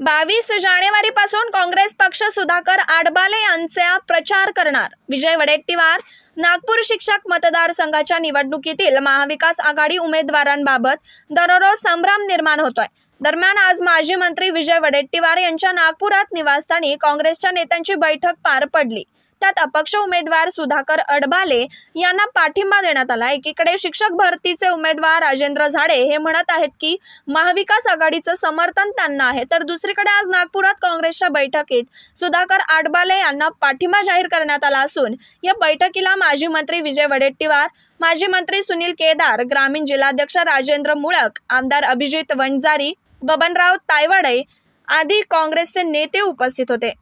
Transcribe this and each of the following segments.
22 जानेवारीपासून काँग्रेस पक्ष सुधाकर आडबाले यांचा प्रचार करणार। विजय वडेट्टीवार नागपूर शिक्षक मतदारसंघाच्या निवडणुकीतील महाविकास आघाडी उमेदवारांबाबत दररोज संभ्रम निर्माण होतोय। दरम्यान आज माजी मंत्री विजय वडेट्टीवार यांच्या नागपुरात निवासस्थानी काँग्रेसच्या नेत्यांची बैठक पार पडली। त्यात अपक्ष उमेदवार सुधाकर आडबाले यांना पाठिंबा देण्यात आला। एकीकडे शिक्षक भरतीचे उमेदवार राजेंद्र झाडे हे म्हणत आहेत की महाविकास आघाडीचं समर्थन त्यांना आहे, तर दुसरीकडे आज नागपुरात काँग्रेसच्या बैठकीत सुधाकर आडबाले यांना पाठिंबा जाहीर करण्यात आला असून या बैठकीला माजी मंत्री विजय वडेट्टीवार, माजी मंत्री सुनील केदार, ग्रामीण जिल्हाध्यक्ष राजेंद्र मुळक, आमदार अभिजित वंजारी, बबनराव तायवाडे आदी काँग्रेसचे नेते उपस्थित होते।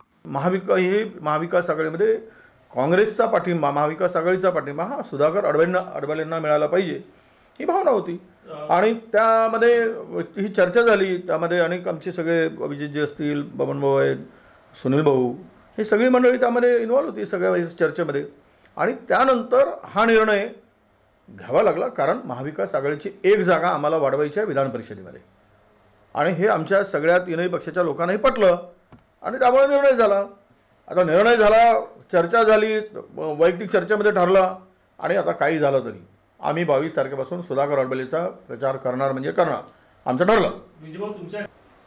महाविकास आघाडीमध्ये काँग्रेसचा पाठिंबा, महाविकास आघाडीचा पाठिंबा हा सुधाकर आडबालेंना मिळाला पाहिजे ही भावना होती आणि त्यामध्ये ही चर्चा झाली। त्यामध्ये अनेक आमचे सगळे अभिजितजी असतील, बबनभाऊ आहेत, सुनील भाऊ, ही सगळी मंडळी त्यामध्ये इन्व्हॉल्व होती सगळ्या चर्चेमध्ये आणि त्यानंतर हा निर्णय घ्यावा लागला कारण महाविकास आघाडीची एक जागा आम्हाला वाढवायची आहे विधान परिषदेमध्ये आणि हे आमच्या सगळ्या तीनही पक्षाच्या लोकांनाही पटलं आणि त्यामुळे निर्णय झाला। आता निर्णय झाला, चर्चा झाली, वैयक्तिक चर्चेमध्ये ठरला आणि आता काही झालं तरी आम्ही 22 तारखेपासून सुधाकर आडबालेचा प्रचार करणार म्हणजे करणार, आमचं ठरलं।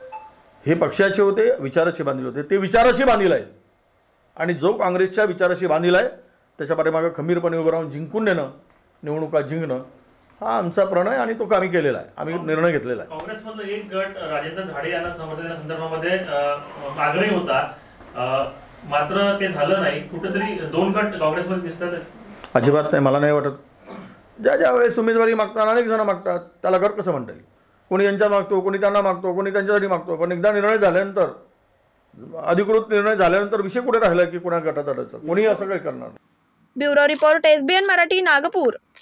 हे पक्षाचे होते, विचाराशी बांधील होते, ते विचाराशी बांधील आहेत आणि जो काँग्रेसच्या विचाराशी बांधील आहे त्याच्या पाठीमागे खंबीरपणे उभं राहून जिंकून नेणं, निवडणुका जिंकणं हा आमचा प्रणय आणि तो आम्ही केलेला आहे, आम्ही निर्णय घेतलेला आहे। काँग्रेसमधला एक गट राजेंद्र झाडे यांना समर्थन देण्यासंदर्भामध्ये आग्रही होता, मात्र ते झालं नाही। कुठेतरी दोन गट काँग्रेसमध्ये दिसतात। अजिबात नाही, मला नाही वाटत। ज्या वेळेस उमेदवारी मागतात अनेक जण मागतात, त्याला गट कसं म्हणता येईल? कोणी यांच्या मागतो, कोणी त्यांना मागतो, कोणी त्यांच्यासाठी मागतो, पण एकदा निर्णय झाल्यानंतर, अधिकृत निर्णय झाल्यानंतर विषय कुठे राहिला की कोणा गटात अडायचं? कोणी असं काही करणार नाही। Bureau report, SBN Marathi, Nagpur.